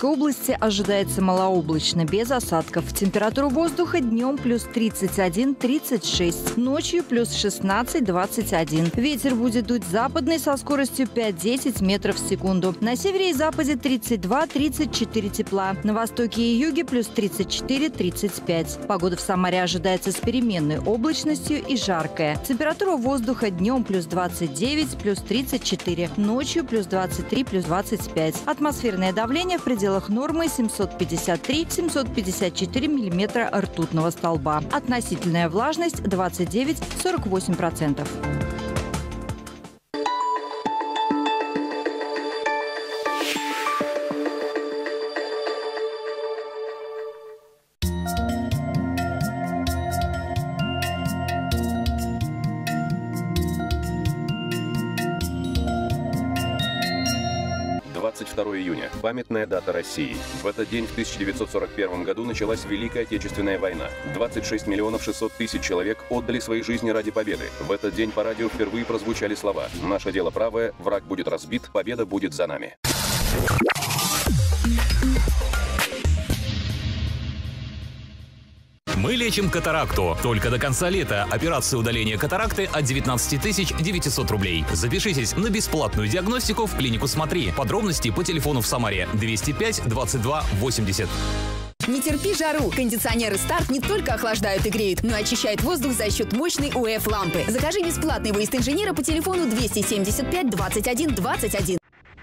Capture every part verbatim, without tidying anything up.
Московской области ожидается малооблачно, без осадков. Температура воздуха днем плюс тридцать один — тридцать шесть, ночью плюс шестнадцать — двадцать один. Ветер будет дуть западный со скоростью пять — десять метров в секунду. На севере и западе тридцать два — тридцать четыре тепла. На востоке и юге плюс тридцать четыре — тридцать пять. Погода в Самаре ожидается с переменной облачностью и жаркая. Температура воздуха днем плюс двадцать девять, плюс тридцать четыре, ночью плюс двадцать три, плюс двадцать пять. Атмосферное давление в пределах нормы семьсот пятьдесят три — семьсот пятьдесят четыре миллиметра ртутного столба. Относительная влажность двадцать девять — сорок восемь процентов. двадцать второе июня. Памятная дата России. В этот день в тысяча девятьсот сорок первом году началась Великая Отечественная война. двадцать шесть миллионов шестьсот тысяч человек отдали свои жизни ради победы. В этот день по радио впервые прозвучали слова: «Наше дело правое, враг будет разбит, победа будет за нами». Мы лечим катаракту. Только до конца лета. Операция удаления катаракты от девятнадцати тысяч девятисот рублей. Запишитесь на бесплатную диагностику в клинику «Смотри». Подробности по телефону в Самаре двести пять двадцать два восемьдесят. Не терпи жару. Кондиционеры «Старт» не только охлаждают и греют, но и очищают воздух за счет мощной ю эф лампы. Закажи бесплатный выезд инженера по телефону двести семьдесят пять двадцать один двадцать один.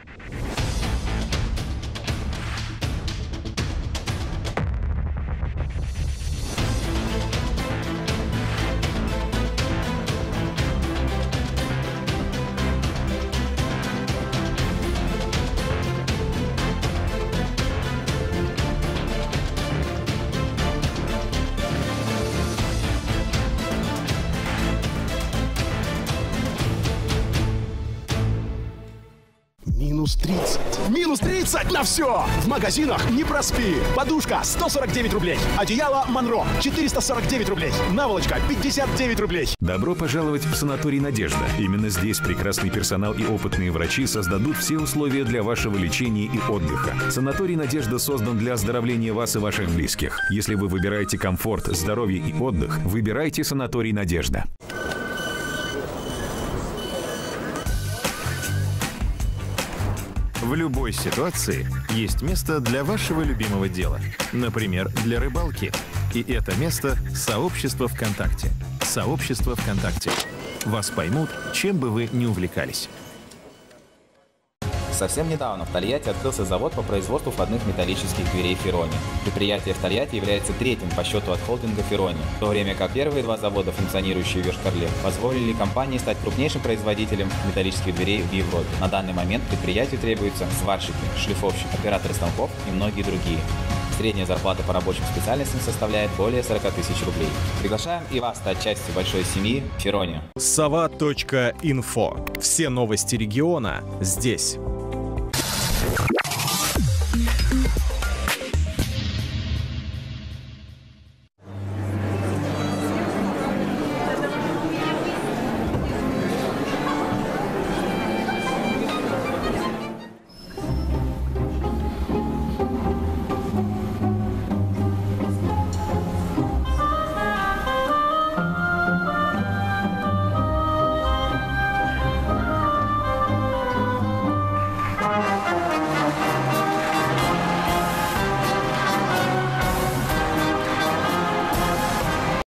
Минус тридцать. Минус тридцать на все! В магазинах не проспи. Подушка сто сорок девять рублей. Одеяло Монро четыреста сорок девять рублей. Наволочка пятьдесят девять рублей. Добро пожаловать в санаторий «Надежда». Именно здесь прекрасный персонал и опытные врачи создадут все условия для вашего лечения и отдыха. Санаторий «Надежда» создан для оздоровления вас и ваших близких. Если вы выбираете комфорт, здоровье и отдых, выбирайте санаторий «Надежда». В любой ситуации есть место для вашего любимого дела. Например, для рыбалки. И это место — сообщество ВКонтакте. Сообщество ВКонтакте. Вас поймут, чем бы вы ни увлекались. Совсем недавно в Тольятти открылся завод по производству входных металлических дверей «Ферони». Предприятие в Тольятти является третьим по счету от холдинга «Ферони», в то время как первые два завода, функционирующие в Йошкар-Оле, позволили компании стать крупнейшим производителем металлических дверей в Европе. На данный момент предприятию требуются сварщики, шлифовщик, операторы станков и многие другие. Средняя зарплата по рабочим специальностям составляет более сорока тысяч рублей. Приглашаем и вас стать частью большой семьи «Ферони». сова точка инфо. Все новости региона здесь.